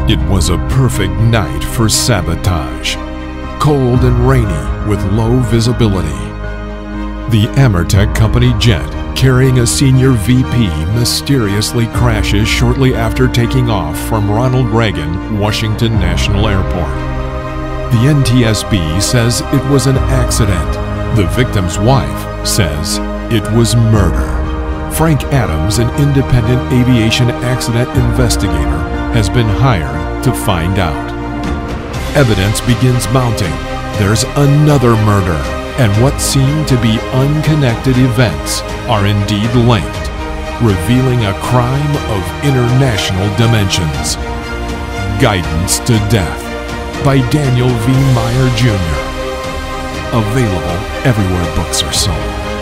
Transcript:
It was a perfect night for sabotage. Cold and rainy with low visibility. The Amertec company jet carrying a senior VP mysteriously crashes shortly after taking off from Ronald Reagan Washington National Airport. The NTSB says it was an accident. The victim's wife says it was murder. Frank Adams, an independent aviation accident investigator, has been hired to find out. Evidence begins mounting. There's another murder, and what seem to be unconnected events are indeed linked, revealing a crime of international dimensions. Guidance to Death by Daniel V. Meier, Jr. Available everywhere books are sold.